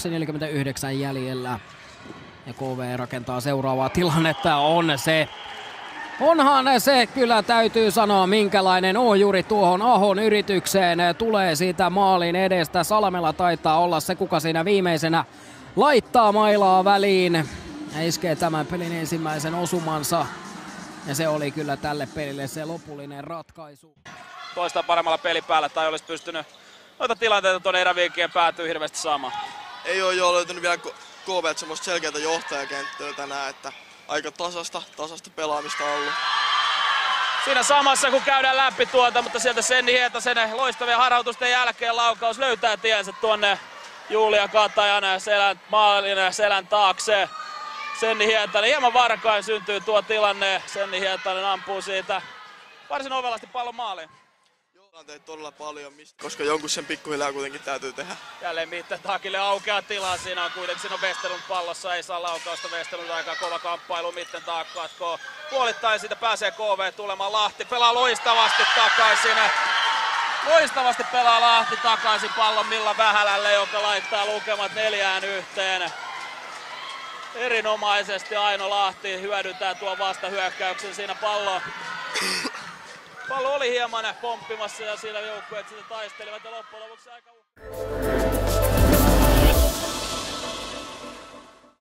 2.49 jäljellä. Ja KV rakentaa seuraavaa tilannetta. Onhan se kyllä täytyy sanoa, minkälainen ohjuri tuohon Ahon yritykseen tulee siitä maalin edestä. Salmela taitaa olla se, kuka siinä viimeisenä laittaa mailaa väliin. Ja iskee tämän pelin ensimmäisen osumansa. Ja se oli kyllä tälle pelille se lopullinen ratkaisu. Toista paremmalla pelipäällä tai olisi pystynyt noita tilanteita tuonne eräviikkien päätyy hirveästi saamaan. Ei ole jo löytynyt vielä KV semmoista selkeää johtajakenttää tänään, että aika tasasta pelaamista on ollut. Siinä samassa kun käydään läpi tuota, mutta sieltä Senni Hietasen loistavien harhautusten jälkeen laukaus löytää tiensä tuonne Julia Katajan maalin selän taakse. Senni Hietanen hieman varkain syntyy tuo tilanne. Senni Hietanen ampuu siitä varsin ovelasti pallon maaliin. On tehty todella paljon, koska jonkun sen pikkuhiljaa kuitenkin täytyy tehdä. Jälleen Mittentakille aukeaa tilaa. Siinä on Westerlund pallossa, ei saa laukausta. Westerlund aika kova kamppailu. Mittentak katkoo puolittain, siitä pääsee KV tulemaan. Lahti pelaa loistavasti takaisin. Loistavasti pelaa Lahti takaisin pallon Milla Vähälälle, joka laittaa lukemat 4-1. Erinomaisesti Aino Lahti hyödyntää tuon vastahyökkäyksen siinä Pallo oli hieman pomppimassa ja siinä joukkueet sitä taistelivat ja loppujen lopuksi aika